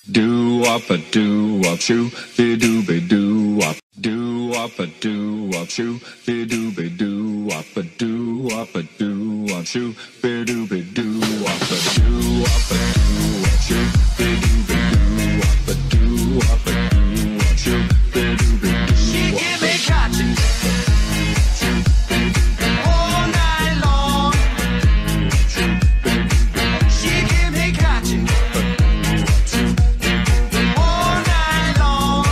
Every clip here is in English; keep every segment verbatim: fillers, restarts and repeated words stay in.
Do wop a do wop shoo, be do be do wop. Do wop a do wop shoo, be do be do wop a do wop a do wop shoo, be do be do wop a do wop a do wop shoo, be do be do wop a do wop a do wop shoo, be do be do. She give me cotton all night long. She give me cotton all night long.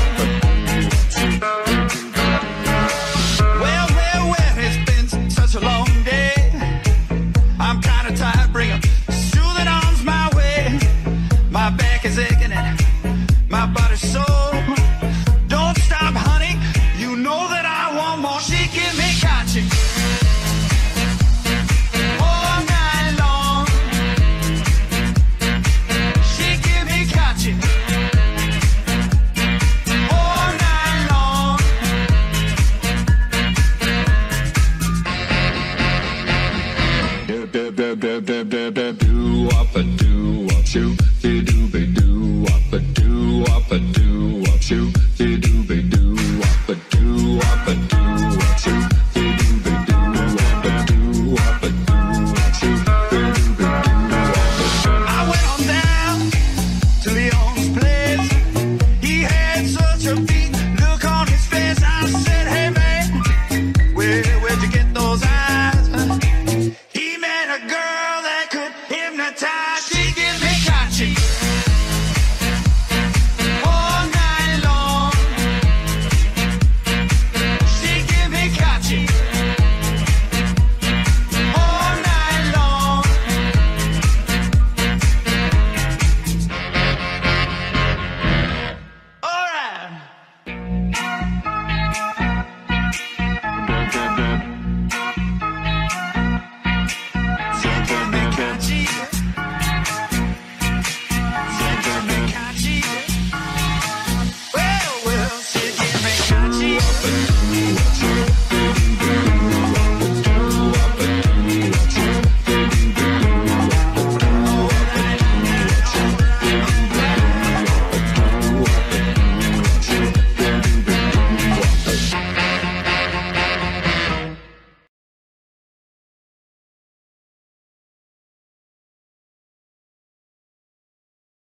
Well, well, well, it's been such a long day. I'm kinda tired, bring 'em soothing arms my way. My back is aching and my body's sore. Don't stop, honey, you know that I want more. She give me cotton all night long. She give me cotton all night long. Do do do do do do do do wop a do wop shoo, be do be do wop a do wop a do.